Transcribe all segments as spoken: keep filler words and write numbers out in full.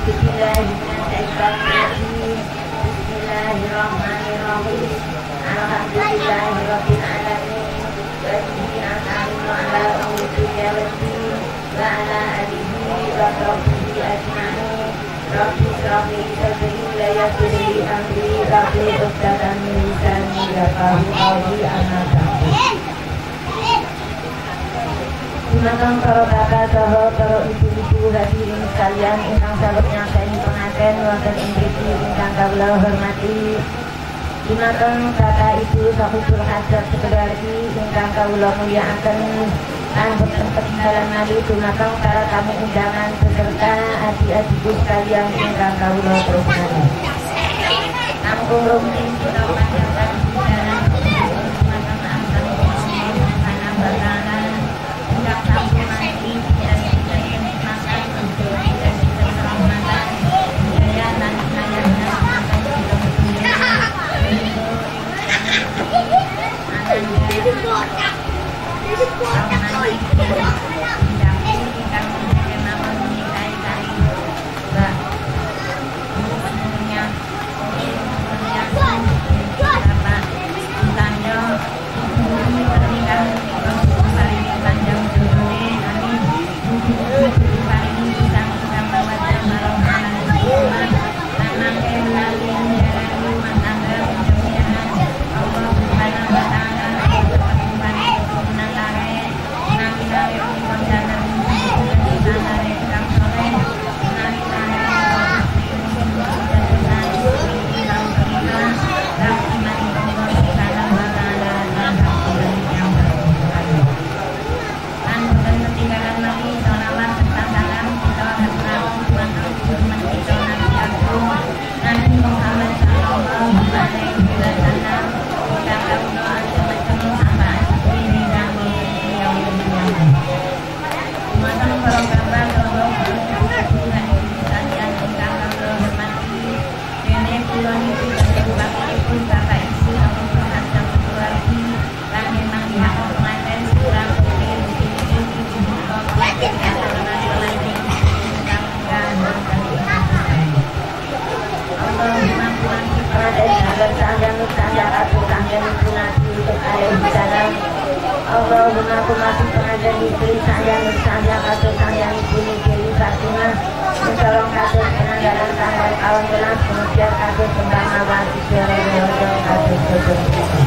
Bismillahirrahmanirrahim. Bismillahirrahmanirrahim. Alhamdulillahirabbil alamin. Wa bihi nasta'inu ala umuri waddin wa ala alihi wa sahbihi ajma'in. Rabbi shrah li sadri wa yassir li amri wahlul 'uqdatam min lisani yafqahu qawli. Amma ba'du. Gunakan para bapak saha para ibu-ibu hadirin sekalian ingkang saged nyaksani pengaten wonten ing mriki ingkang kawula hormati. Gunakan bapak ibu sahibul hajat sekedarki ingkang kawula mulyakaken lan boten ketinggalan malih gunakan para tamu undangan beserta adik-adikku sekalian ingkang kawula tresnani. Nanggung rumiyin kula panjenengan dalam Allahumma kumati pengajar istri saya saya kasus saya ibu Kiri Fatimah menolong kasus penanggalan tanggal awal belas kemudian kasus kembang awal tiga reyodo kasus sodom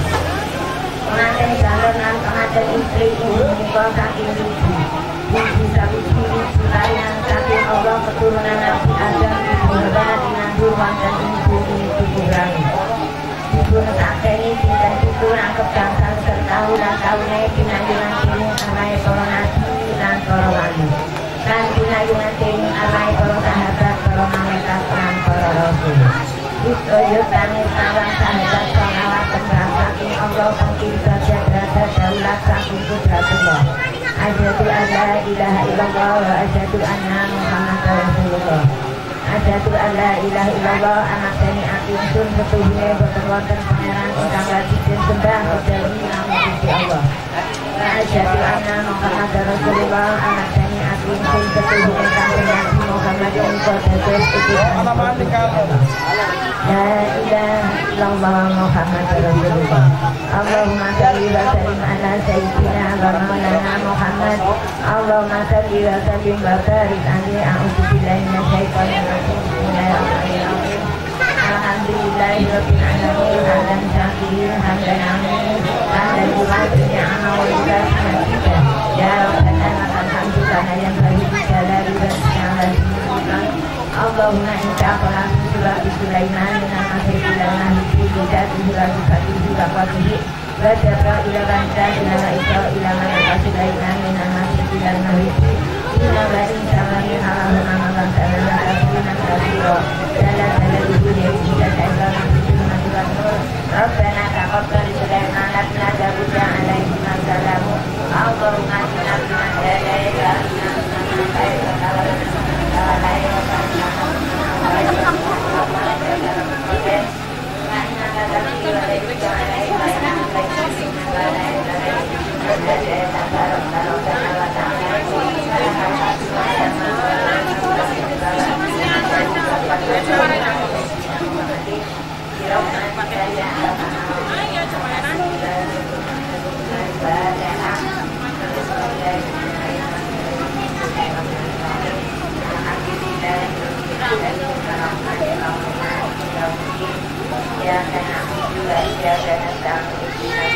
pengantin jalanan pengajar istri ibu nikah saking ibu ibu sapi ibu layan saking Allah keturunan Nabi Adam ibu Hawa dinandur dan ibu ibu Ibrahim ibu sakeni dinten itu rangkep gangsal serta ulang tahunnya pinayungan ini arai para nabi dan para wali dan pinayungan ini arai para sahabat para malaikat dan para rasul Utoyo tangis tawang sahabat salawat tembang saking Allah saking saja derajat daulat saking kudratullah asyhadu an la ilaha illallah wa asyhadu anna muhammadar rasulullah asyhadu an la ilaha illallah anak dani akim sun setuhune boten wonten pangeran ingkang wajib sembah kejawi namung Gusti Allah wa asyhadu anna muhammadar rasulullah anak dani akim sun setuhune kanjeng Nabi Muhammad menika dados utusan la ilaha illallah muhammadar rasulullah Allahumma shalli wa sallim ala sayyidina wa maulana Muhammad Allahumma shalli wa sallim wa barik alaihi a'udzu billahi minasyaitonir rajim bismillahirrahmanirrahim alhamdulillahirabbil alamin hamdan syakirin hamdan amin hamdan yuwaffiqu ni'amahu ya rabbana lakal hamdu kama yanbaghi li jalali wajhika Allahumma inta qalami surati Sulaiman dengan akhir ilana hiji bidati surati katihi wakwatihi wajabra ila banta ila ma'isa ila ma'ika Sulaiman dengan akhir ilana hiji ila bari samari Allahumma mabantana lakasuna kasiro jala jala ibu yang bisa jaga maksuduna tuhanur Rabbana taqabbal Sulaiman lakna jabuja alaihi massalamu Allahumma inna bina jalaika inna bina kaisa kalana kalana Thank you.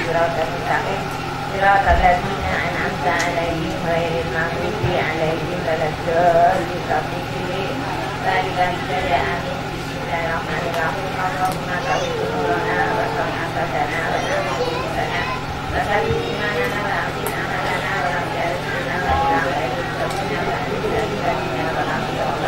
siratal mustaqim siratal ladzina an'amta 'alaihim ghairil maghdubi 'alaihim waladdallin. Dzalika hidayah. Amin. Bismillahirrahmanirrahim. Allahumma tawwi qulubana wa sa'atana wa nafsana wa sabbi imanana wa amin amalana wa rabbana wa ilaha illa anta wa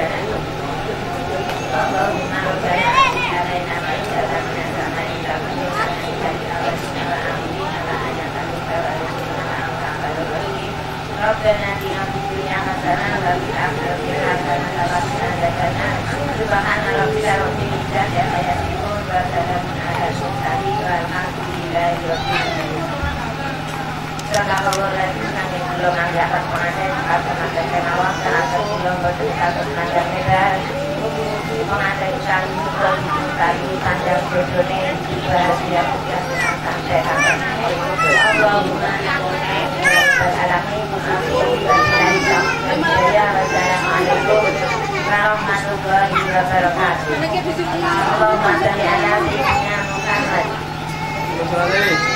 Allahumma rabbana alaina ma'idatan min as-sama'i rabbana alaina wa amrina wa ayatan minka wa rizqina wa anta al-rahim. Rabbana atina fid dunya hasanah wa fil akhirati hasanah wa qina adzabannar. Subhana rabbika rabbil izzati amma yasifun wa salamun 'alal mursalin walhamdulillahi rabbil alamin. Sallallahu alaihi wasallam belum anggapan pengantin atau pengantin awam dan atau belum bercerita tentang medan pengantin kami belum tadi panjang berdone bahagia juga sampai akan Allahumma amin beralami Assalamualaikum warahmatullahi wabarakatuh. Allahumma shalli ala sayyidina Muhammad.